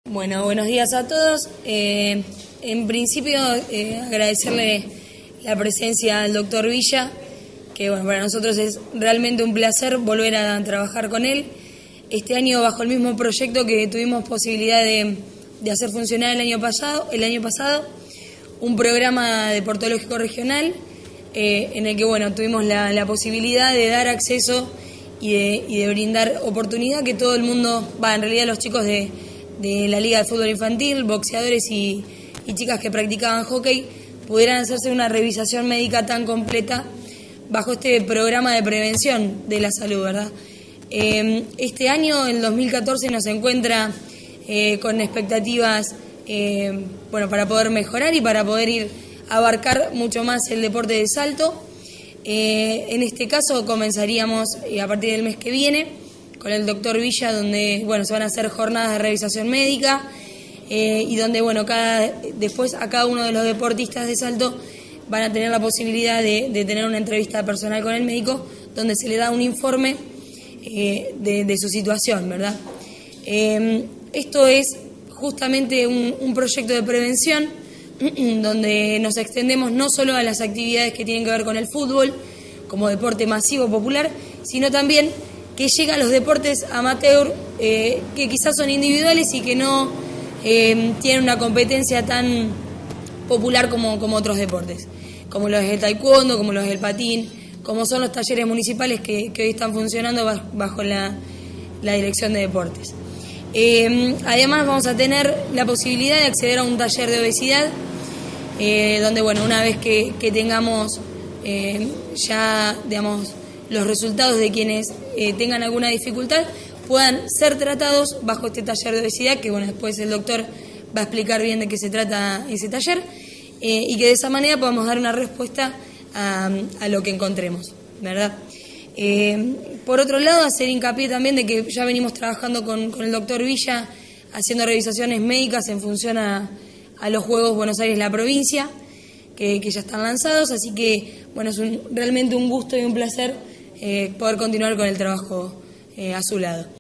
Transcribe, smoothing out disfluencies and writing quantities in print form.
Bueno, buenos días a todos. En principio, agradecerle la presencia al doctor Villa, que bueno, para nosotros es realmente un placer volver a trabajar con él. Este año bajo el mismo proyecto que tuvimos posibilidad de hacer funcionar el año pasado, un programa deportológico regional en el que bueno, tuvimos la posibilidad de dar acceso y de brindar oportunidad que todo el mundo, en realidad los chicos de la Liga de Fútbol Infantil, boxeadores y chicas que practicaban hockey, pudieran hacerse una revisación médica tan completa bajo este programa de prevención de la salud, ¿verdad? Este año, en 2014, nos encuentra con expectativas para poder mejorar y para poder abarcar mucho más el deporte de salto. En este caso comenzaríamos a partir del mes que viene con el doctor Villa, donde se van a hacer jornadas de revisación médica y donde después a cada uno de los deportistas de salto van a tener la posibilidad de tener una entrevista personal con el médico donde se le da un informe de su situación, ¿verdad? Esto es justamente un proyecto de prevención donde nos extendemos no solo a las actividades que tienen que ver con el fútbol como deporte masivo popular, sino también que llega a los deportes amateur que quizás son individuales y que no tienen una competencia tan popular como otros deportes, como los del taekwondo, como los del patín, como son los talleres municipales que hoy están funcionando bajo la Dirección de Deportes. Además vamos a tener la posibilidad de acceder a un taller de obesidad, donde una vez que tengamos ya, digamos, los resultados de quienes tengan alguna dificultad puedan ser tratados bajo este taller de obesidad, que después el doctor va a explicar bien de qué se trata ese taller, y que de esa manera podamos dar una respuesta a lo que encontremos, ¿verdad? Por otro lado, hacer hincapié también de que ya venimos trabajando con el doctor Villa haciendo revisaciones médicas en función a los Juegos Buenos Aires La Provincia, que ya están lanzados, así que es realmente un gusto y un placer poder continuar con el trabajo a su lado.